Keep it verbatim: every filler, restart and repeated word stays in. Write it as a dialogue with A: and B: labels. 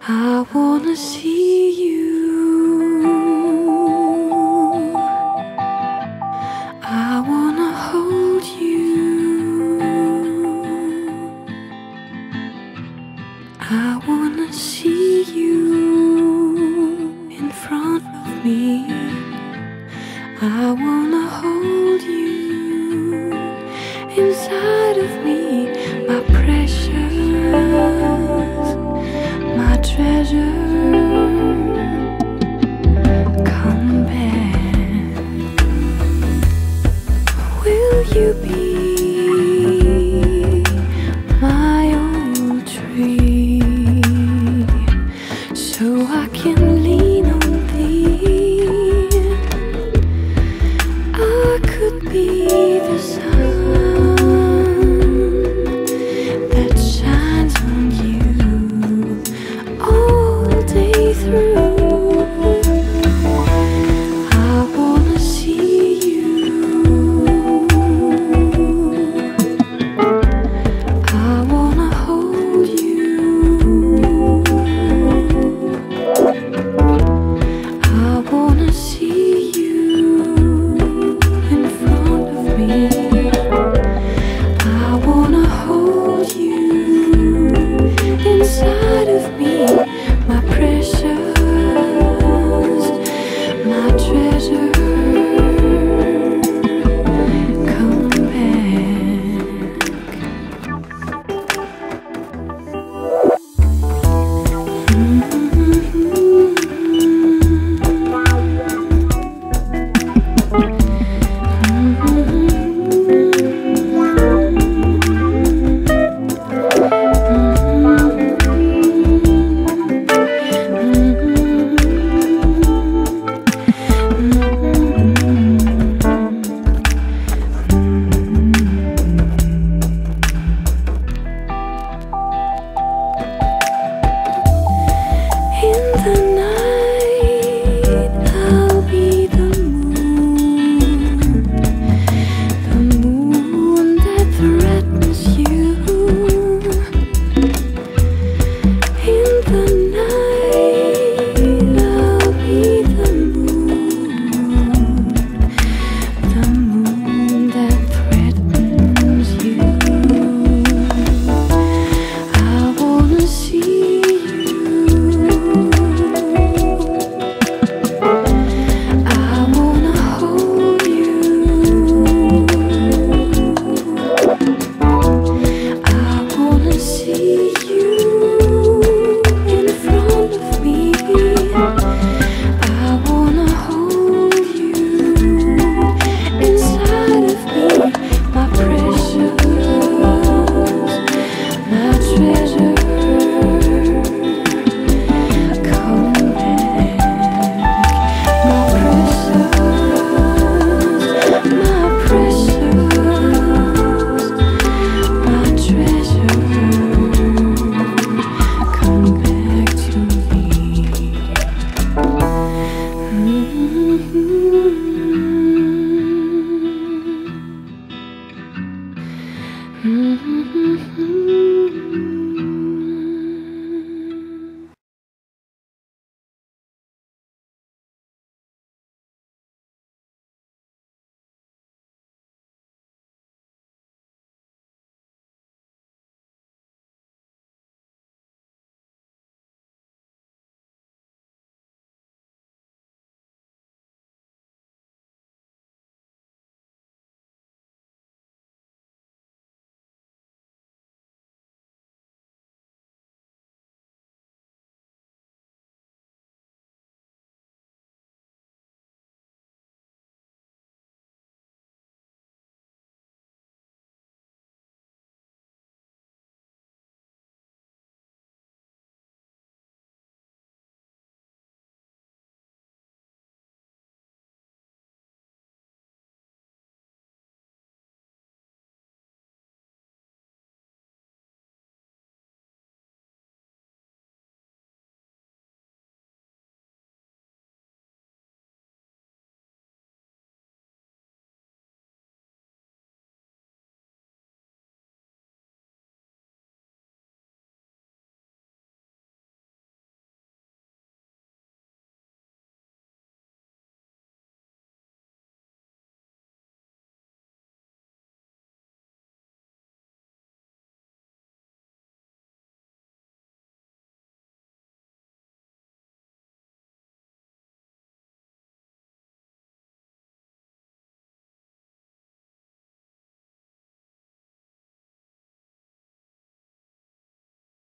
A: I wanna see you. I wanna hold you. I wanna see you in front of me. I wanna hold you inside of me, my precious, my treasure. Come back. Will you be my old tree, so I can lean on thee? I could be the sun that shines on you all day through. I wanna see you. I wanna hold you. I wanna see you in front of me. I wanna hold you inside of me, my precious, my treasure. Come back. In the